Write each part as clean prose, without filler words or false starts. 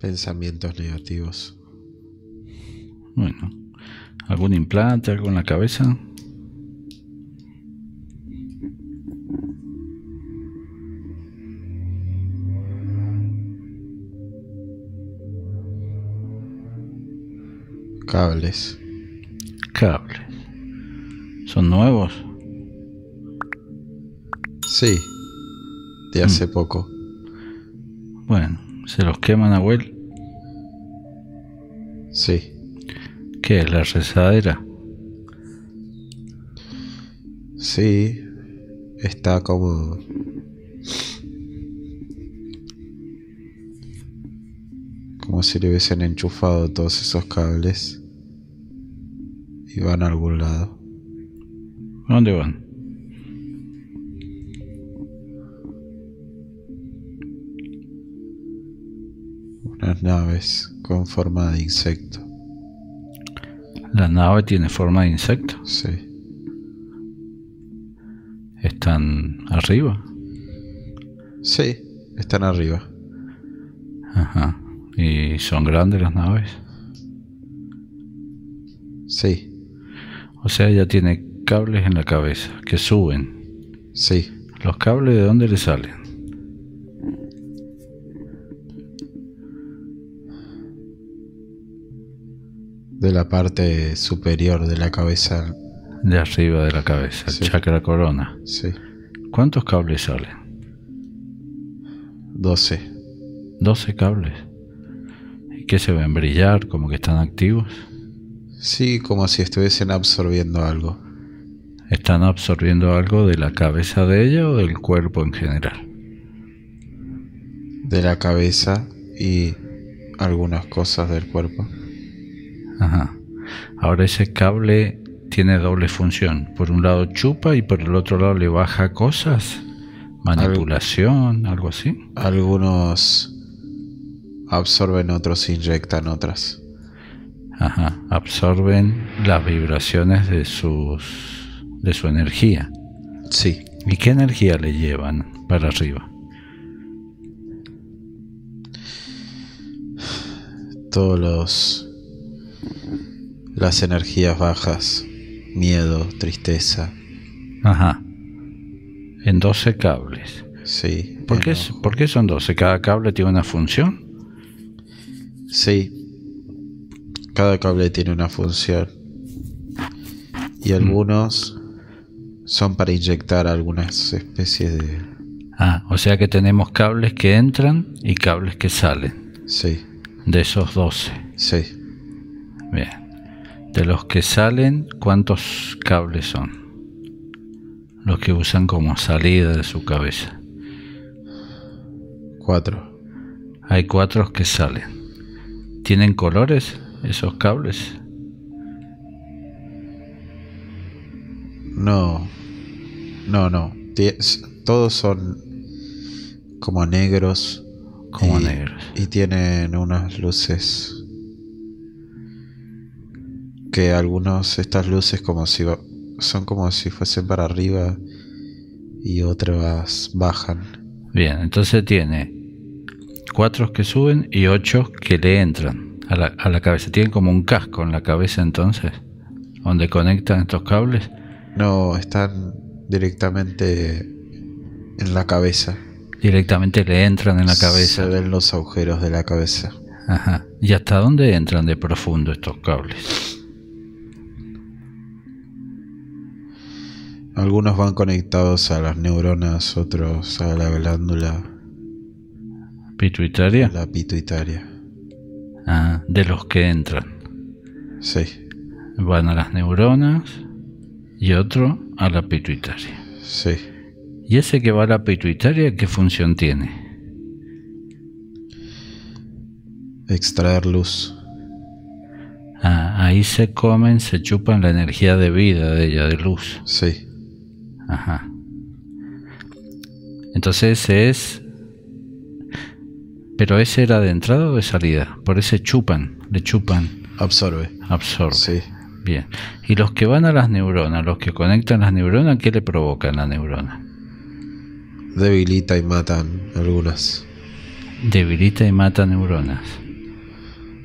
pensamientos negativos. Bueno, ¿algún implante, algo en la cabeza? Cables. Cables. ¿Son nuevos? Sí, de hace poco. Bueno, ¿se los queman, abuelo? Sí. ¿Qué es, la rezadera? Sí, está como si le hubiesen enchufado todos esos cables y van a algún lado. ¿A dónde van? Unas naves con forma de insecto. ¿La nave tiene forma de insecto? Sí. ¿Están arriba? Sí, están arriba. Ajá. ¿Y son grandes las naves? Sí. O sea, ella tiene cables en la cabeza que suben. Sí. ¿Los cables de dónde le salen? De la parte superior de la cabeza. De arriba de la cabeza, el Sí. chakra corona. Sí. ¿Cuántos cables salen? 12. 12 cables. ¿Y qué se ven? ¿Brillar? ¿Como que están activos? Sí, como si estuviesen absorbiendo algo. ¿Están absorbiendo algo de la cabeza de ella o del cuerpo en general? De la cabeza y algunas cosas del cuerpo. Ajá. Ahora ese cable tiene doble función. Por un lado chupa y por el otro lado le baja cosas. Manipulación, algo así. Algunos absorben, otros inyectan otras. Ajá. Absorben las vibraciones de su energía. Sí. ¿Y qué energía le llevan para arriba? Todos las energías bajas, miedo, tristeza. Ajá. En 12 cables. Sí. ¿Por qué son 12? ¿Cada cable tiene una función? Sí. Cada cable tiene una función. Y algunos son para inyectar algunas especies de... Ah, o sea que tenemos cables que entran y cables que salen. Sí. De esos 12. Sí. Bien. De los que salen, ¿cuántos cables son? Los que usan como salida de su cabeza. 4. Hay 4 que salen. ¿Tienen colores esos cables? No. Todos son como negros. Como negros. Y tienen unas luces. Que estas luces son como si fuesen para arriba y otras bajan. Bien, entonces tiene 4 que suben y 8 que le entran a la cabeza. Tienen como un casco en la cabeza entonces, donde conectan estos cables. No, están directamente en la cabeza. Directamente le entran en la cabeza. Se ven los agujeros de la cabeza. Ajá. ¿Y hasta dónde entran de profundo estos cables? Algunos van conectados a las neuronas, otros a la glándula ¿Pituitaria? La pituitaria. Ah, de los que entran. Sí. Van a las neuronas y otro a la pituitaria. Sí. ¿Y ese que va a la pituitaria qué función tiene? Extraer luz. Ah, ahí se chupan la energía de vida de ella, de luz. Sí. Ajá. Entonces ese es... ¿Pero ese era de entrada o de salida? Por ese le chupan. Absorbe. Sí. Bien. ¿Y los que van a las neuronas, los que conectan las neuronas, qué le provocan a la neurona? Debilita y matan algunas. Debilita y mata neuronas.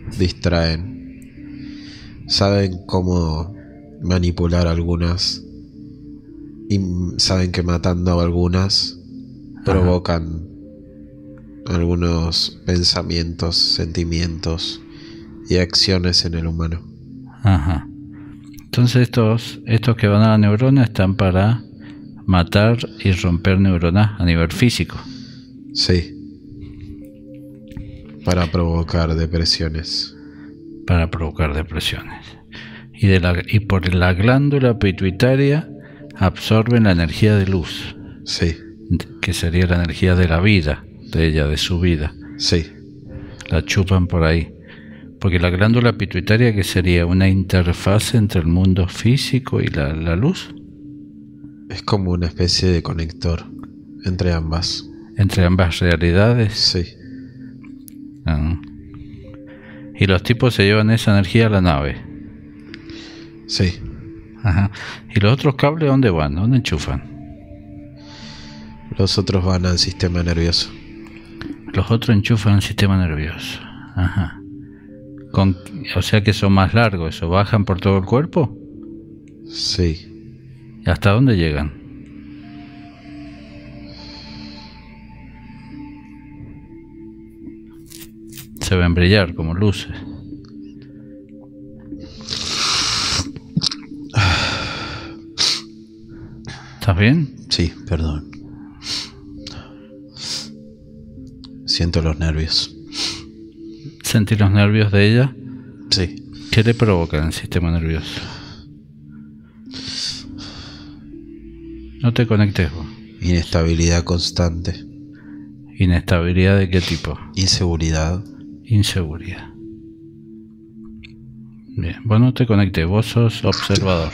distraen. Saben cómo manipular algunas. Y saben que matando a algunas provocan algunos pensamientos, sentimientos y acciones en el humano. Ajá. Entonces estos que van a la neurona están para matar y romper neuronas a nivel físico. Sí. Para provocar depresiones. Para provocar depresiones. Y por la glándula pituitaria absorben la energía de luz. Sí. Que sería la energía de la vida, de ella, de su vida. Sí. La chupan por ahí. Porque la glándula pituitaria, que sería una interfaz entre el mundo físico y la luz. Es como una especie de conector entre ambas. Entre ambas realidades. Sí. Ah. Y los tipos se llevan esa energía a la nave. Sí. Ajá. ¿Y los otros cables dónde van? ¿Dónde enchufan? Los otros van al sistema nervioso. Los otros enchufan al sistema nervioso. Ajá. O sea que son más largos, ¿eso bajan por todo el cuerpo? Sí. ¿Y hasta dónde llegan? Se ven brillar como luces. ¿Estás bien? Sí, perdón. Siento los nervios. ¿Sentís los nervios de ella? Sí. ¿Qué le provoca en el sistema nervioso? No te conectes vos. Inestabilidad constante. ¿Inestabilidad de qué tipo? Inseguridad. Inseguridad. Bien, vos no te conectes, vos sos observador.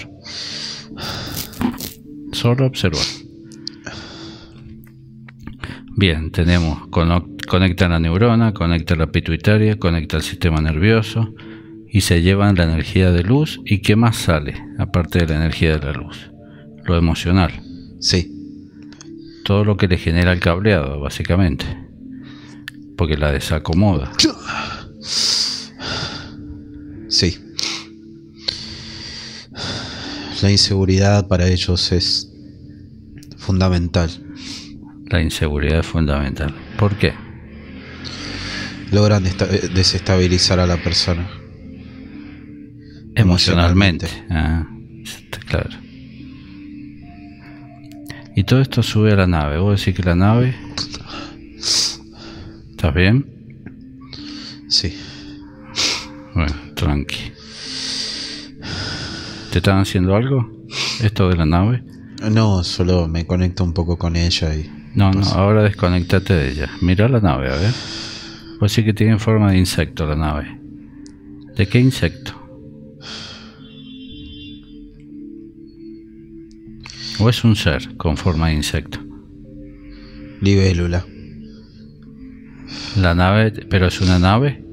Solo observar. Bien, tenemos conecta la neurona, conecta la pituitaria, conecta el sistema nervioso y se llevan la energía de luz. ¿Y qué más sale aparte de la energía de la luz? Lo emocional. Sí. Todo lo que le genera el cableado, básicamente, porque la desacomoda. Sí. La inseguridad para ellos es fundamental. La inseguridad es fundamental. ¿Por qué? Logran desestabilizar a la persona. Emocionalmente. Ah, está claro. Y todo esto sube a la nave. ¿Vos decís que la nave... ¿Estás bien? Sí. Bueno, tranqui. ¿Te están haciendo algo? ¿Esto de la nave? No, solo me conecto un poco con ella y... No, ahora desconectate de ella. Mira la nave, a ver. Pues sí que tiene forma de insecto la nave. ¿De qué insecto? ¿O es un ser con forma de insecto? Libélula. La nave, pero es una nave.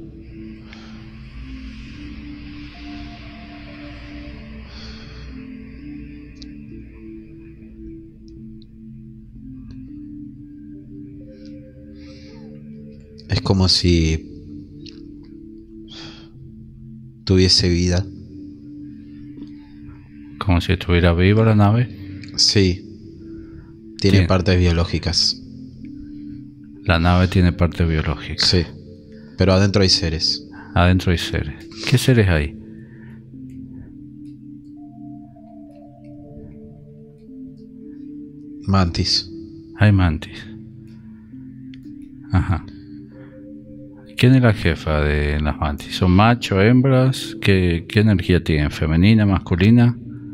Es como si tuviese vida. Como si estuviera viva la nave. Sí. Tiene partes biológicas. La nave tiene parte biológica. Sí. Pero adentro hay seres. Adentro hay seres. ¿Qué seres hay? Mantis. Hay mantis. Ajá. ¿Quién es la jefa de las mantis? ¿Son machos, hembras? ¿Qué energía tienen? ¿Femenina, masculina?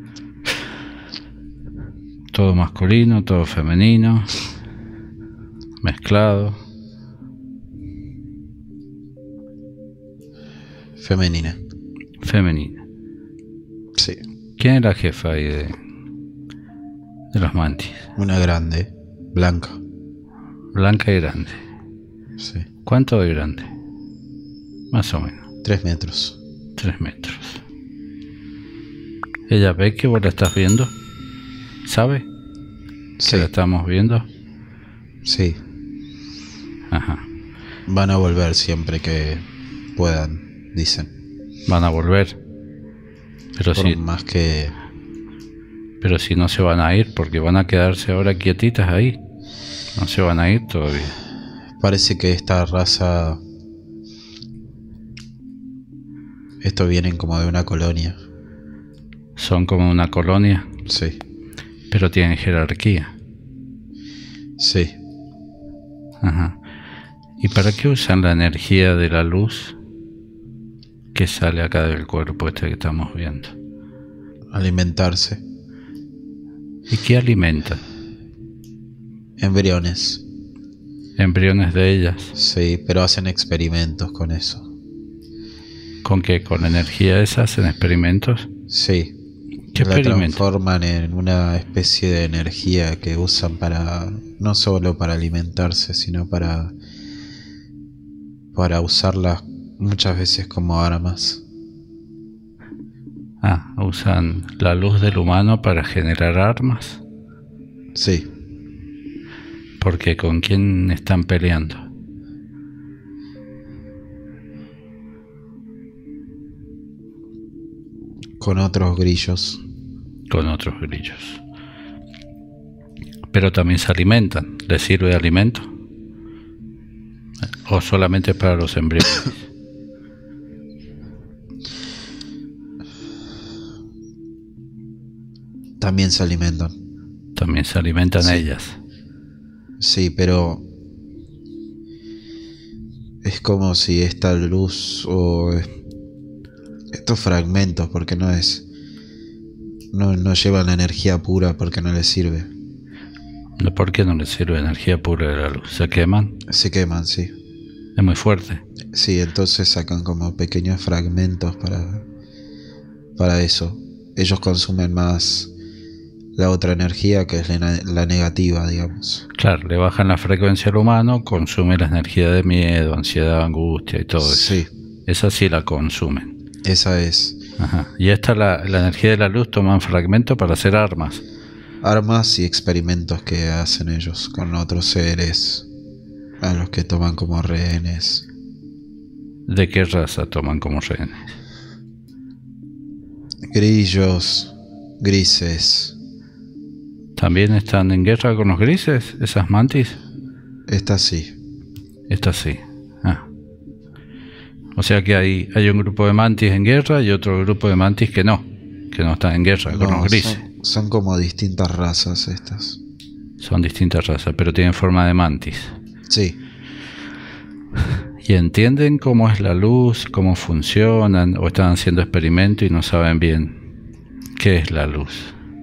Todo masculino, todo femenino, mezclado. Femenina. Femenina. Sí. ¿Quién es la jefa ahí de los mantis? Una grande, blanca. Blanca y grande. Sí. ¿Cuánto de grande? Más o menos. 3 metros. 3 metros. ¿Ella ve que vos la estás viendo? ¿Sabe? Sí. ¿Que la estamos viendo? Sí. Ajá. Van a volver siempre que puedan. dicen. Van a volver. Pero Por más que... Pero si no se van a ir, porque van a quedarse ahora quietitas ahí. No se van a ir todavía. Parece que esta raza... Estos vienen como de una colonia. Son como una colonia, Sí, pero tienen jerarquía. sí. Ajá. ¿Y para qué usan la energía de la luz que sale acá del cuerpo este que estamos viendo? Alimentarse. ¿Y qué alimentan? Embriones. ¿Embriones de ellas? Sí, pero hacen experimentos con eso. ¿Con qué? ¿Con energía esa hacen experimentos? Sí. ¿Qué La experimentos? transforman en una especie de energía que usan para... No solo para alimentarse, sino para usarlas muchas veces como armas. Ah, usan la luz del humano para generar armas. Sí, Porque ¿con quién están peleando? con otros grillos. Con otros grillos. Pero también se alimentan. ¿Les sirve de alimento? ¿O solamente para los embriones? También se alimentan. También se alimentan Sí. ellas. Sí, pero es como si esta luz o estos fragmentos, porque no es, no llevan la energía pura porque no les sirve. ¿Por qué no les sirve energía pura de la luz? ¿Se queman? Se queman, sí. Es muy fuerte. Sí, entonces sacan como pequeños fragmentos para eso. Ellos consumen más la otra energía, que es la negativa, digamos. Claro, le bajan la frecuencia al humano, consume la energía de miedo, ansiedad, angustia y todo eso. Sí, Esa sí la consumen. esa es. Ajá. Y esta, la energía de la luz, toman fragmentos para hacer armas. Armas y experimentos que hacen ellos con otros seres a los que toman como rehenes. ¿De qué raza toman como rehenes? Grillos, grises. ¿También están en guerra con los grises, esas mantis? Esta sí. Estas sí. Ah. O sea que hay un grupo de mantis en guerra y otro grupo de mantis que no están en guerra con los grises. Son como distintas razas estas. Son distintas razas, pero tienen forma de mantis. Sí, ¿Y entienden cómo es la luz, cómo funcionan, o están haciendo experimentos y no saben bien qué es la luz?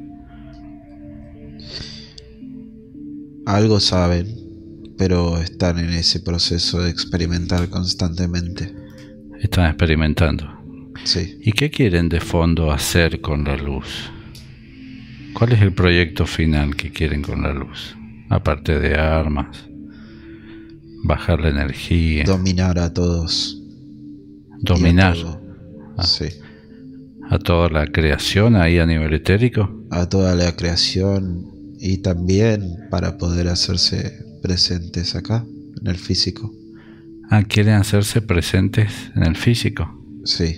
algo saben, pero están en ese proceso de experimentar constantemente. Están experimentando. Sí. ¿Y qué quieren de fondo hacer con la luz? ¿Cuál es el proyecto final que quieren con la luz? Aparte de armas, bajar la energía, Dominar a todos. dominar Y a todo. Ah. Sí. a toda la creación ahí a nivel etérico. A toda la creación y también para poder hacerse presentes acá, en el físico. Ah, quieren hacerse presentes en el físico. Sí.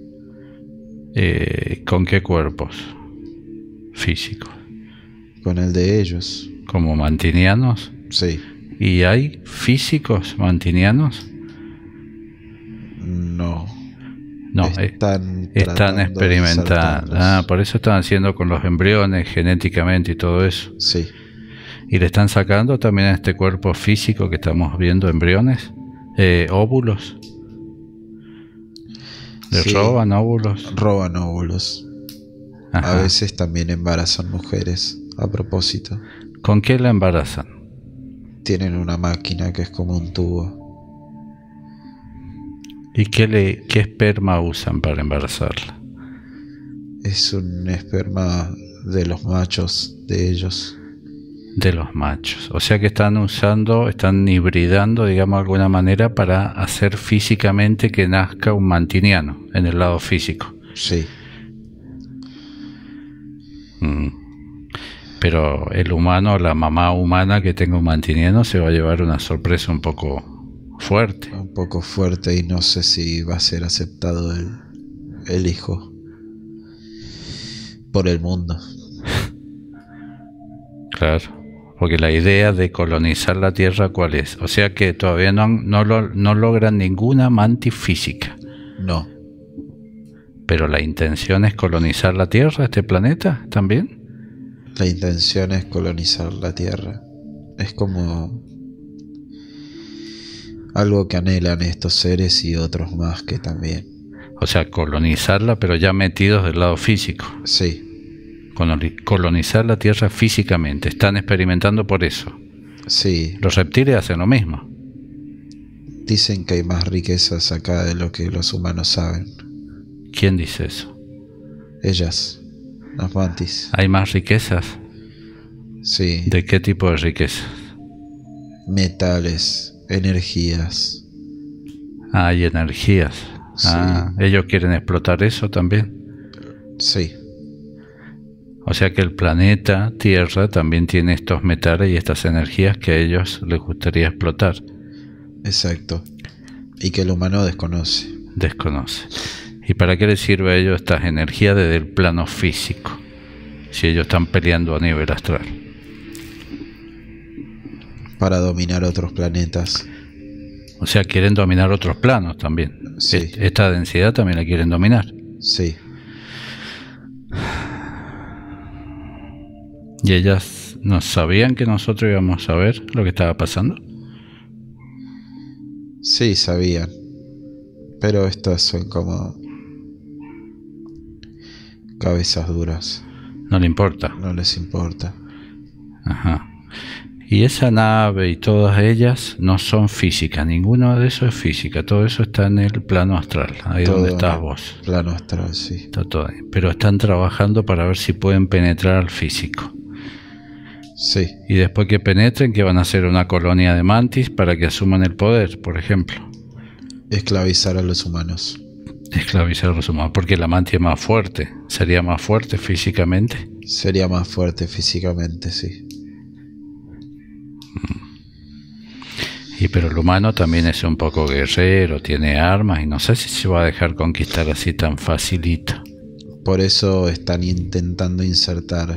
¿Con qué cuerpos físicos? Con el de ellos. ¿Como mantinianos? Sí. ¿Y hay físicos mantinianos? No. No, Están están tratando de experimentando. insertarlos. Ah, por eso están haciendo con los embriones genéticamente y todo eso. Sí. Y le están sacando también a este cuerpo físico que estamos viendo embriones, óvulos. Le Sí. roban óvulos. Roban óvulos. Ajá. A veces también embarazan mujeres a propósito. ¿Con qué la embarazan? Tienen una máquina que es como un tubo. ¿Y qué esperma usan para embarazarla? Es un esperma de los machos de ellos. De los machos. O sea que están hibridando, digamos, de alguna manera para hacer físicamente que nazca un mantiniano en el lado físico. Sí. Pero el humano, la mamá humana que tenga un mantiniano, se va a llevar una sorpresa un poco fuerte. Un poco fuerte, y no sé si va a ser aceptado el hijo por el mundo. Claro, porque la idea de colonizar la Tierra, ¿cuál es? O sea que todavía no logran ninguna mantis física. No. Pero la intención es colonizar la Tierra, este planeta, también. La intención es colonizar la Tierra. Es como algo que anhelan estos seres y otros más que también. O sea, colonizarla, pero ya metidos del lado físico. Sí. Colonizar la Tierra físicamente. Están experimentando por eso. Sí. Los reptiles hacen lo mismo. Dicen que hay más riquezas acá de lo que los humanos saben. ¿Quién dice eso? Ellas, las mantis. ¿Hay más riquezas? Sí. ¿De qué tipo de riquezas? Metales, energías. Hay energías. Sí. ¿Ellos quieren explotar eso también? Sí. O sea que el planeta Tierra también tiene estos metales y estas energías que a ellos les gustaría explotar. Exacto. Y que el humano desconoce. Desconoce. ¿Y para qué les sirve a ellos estas energías desde el plano físico? Si ellos están peleando a nivel astral. Para dominar otros planetas. O sea, quieren dominar otros planos también. Sí. Esta densidad también la quieren dominar. Sí. ¿Y ellas no sabían que nosotros íbamos a ver lo que estaba pasando? Sí, sabían. Pero estas son como cabezas duras. No le importa. No les importa. Ajá. Y esa nave y todas ellas no son físicas. Ninguno de eso es física. Todo eso está en el plano astral. Ahí Todo donde estás vos. Plano astral, sí. Está todo ahí. Pero están trabajando para ver si pueden penetrar al físico. Sí. Y después que penetren, que van a hacer una colonia de mantis para que asuman el poder, por ejemplo. Esclavizar a los humanos. Esclavizar a los humanos. Porque la mantis es más fuerte. Sería más fuerte físicamente. Sería más fuerte físicamente, sí. Y pero el humano también es un poco guerrero, tiene armas y no sé si se va a dejar conquistar así tan facilito. Por eso están intentando insertar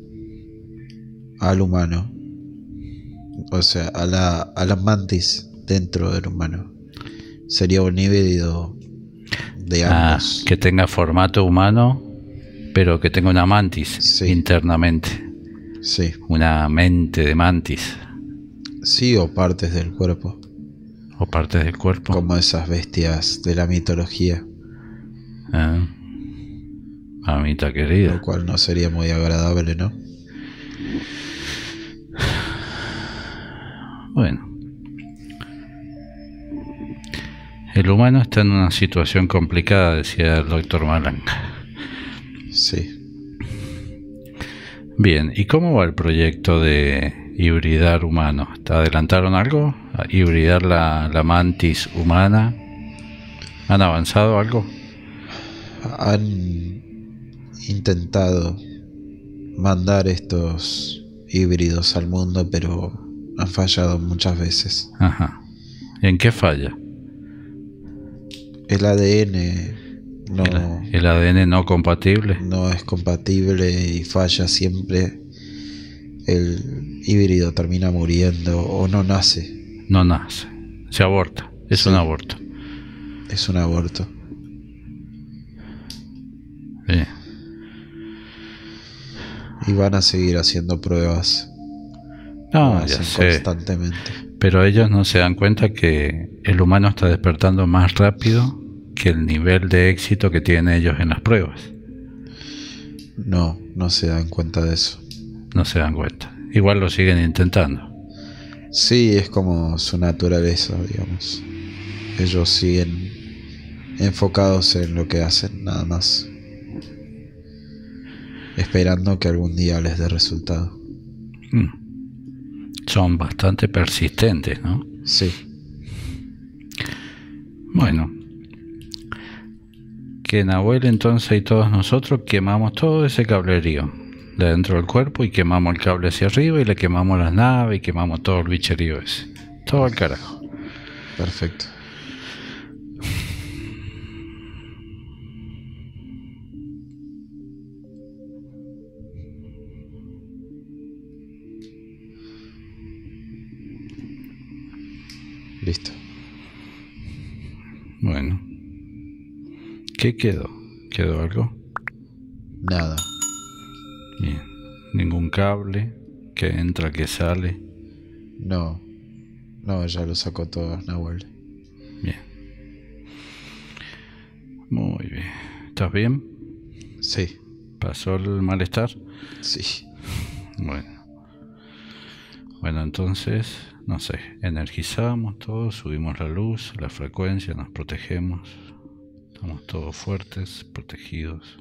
al humano, o sea, a la mantis dentro del humano. Sería un híbrido de ambos. Que tenga formato humano, pero que tenga una mantis Sí. internamente. Sí. Una mente de mantis. Sí, o partes del cuerpo. O partes del cuerpo. Como esas bestias de la mitología. Mamita querida. Lo cual no sería muy agradable, ¿no? Bueno. El humano está en una situación complicada, decía el doctor Malanga. Sí. Bien, ¿y cómo va el proyecto de hibridar humanos? ¿Adelantaron algo? ¿Hibridar la mantis humana? ¿Han avanzado algo? Han intentado mandar estos híbridos al mundo, pero han fallado muchas veces. Ajá. ¿En qué falla? El ADN no, el ADN no compatible. no es compatible y falla siempre. El híbrido termina muriendo o no nace. No nace. Se aborta. Es Sí. un aborto. Es un aborto. Bien. Y van a seguir haciendo pruebas. No, Lo ya hacen sé. constantemente. Pero ellos no se dan cuenta que el humano está despertando más rápido que el nivel de éxito que tienen ellos en las pruebas. No se dan cuenta de eso. No se dan cuenta. Igual lo siguen intentando. Sí, es como su naturaleza, digamos. Ellos siguen enfocados en lo que hacen, nada más. Esperando que algún día les dé resultado. Son bastante persistentes, ¿no? Sí. Bueno. Que Nahuel entonces y todos nosotros quemamos todo ese cablerío de dentro del cuerpo y quemamos el cable hacia arriba y le quemamos las naves y quemamos todo el bicherío ese. Todo al carajo. Perfecto. Listo. Bueno. ¿Qué quedó? ¿Quedó algo? Nada. Bien. Ningún cable que entra, que sale. No. No, ya lo sacó todo Nahuel. Bien. Muy bien. ¿Estás bien? Sí. ¿Pasó el malestar? Sí. Bueno. Bueno, entonces, no sé, energizamos todo, subimos la luz, la frecuencia, nos protegemos. Estamos todos fuertes, protegidos.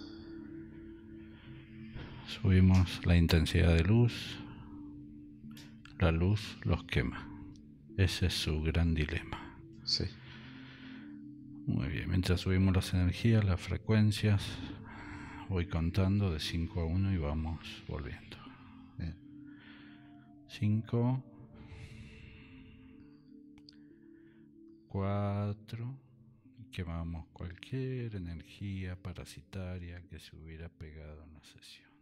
Subimos la intensidad de luz. La luz los quema. Ese es su gran dilema. Sí. Muy bien, mientras subimos las energías, las frecuencias, voy contando de 5 a 1 y vamos volviendo. Bien. 5, 4, y quemamos cualquier energía parasitaria que se hubiera pegado en la sesión.